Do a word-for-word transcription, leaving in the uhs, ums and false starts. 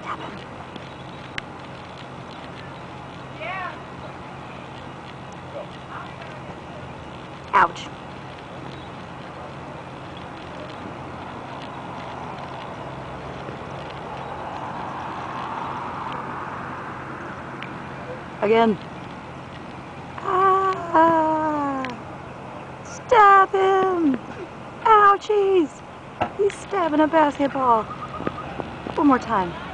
Stab him. Ouch. Again. Ah! Stab him! Ouchies! He's stabbing a basketball. One more time.